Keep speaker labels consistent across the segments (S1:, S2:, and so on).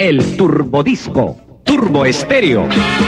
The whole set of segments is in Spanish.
S1: el turbodisco, turbo estéreo.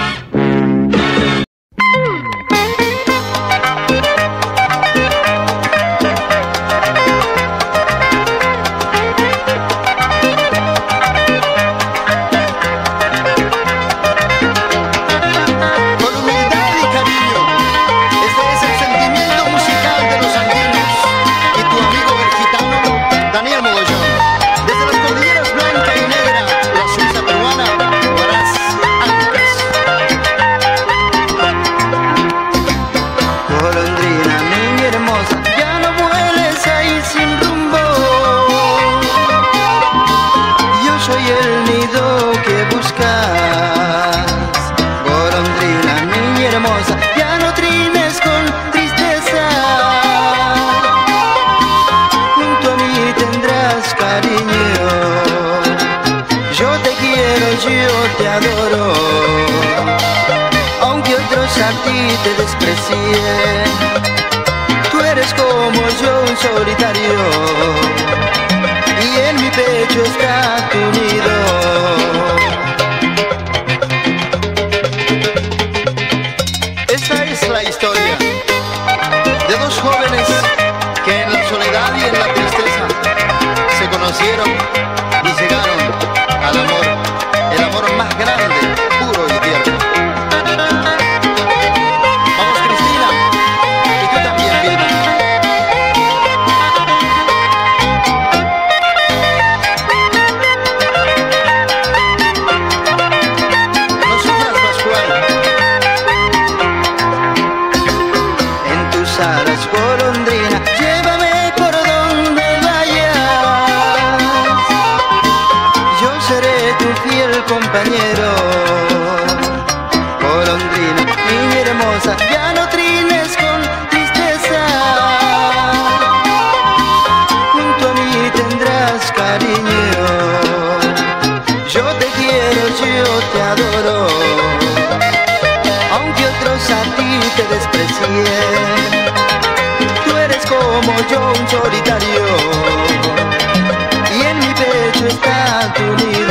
S2: Te desprecié, tú eres como yo, un solitario, y en mi pecho está tu nido. Esta es la historia de dos jóvenes que en la soledad y en la tristeza se conocieron y llegaron al amor, el amor más grande, puro y tierno. Golondrina, llévame por donde vayas, yo seré tu fiel compañero. Golondrina, niña hermosa, ya no trines con tristeza, junto a mí tendrás cariño. Yo te quiero, yo te adoro, aunque otros a ti te desprecien. Como yo, un solitario, y en mi pecho está tu nido.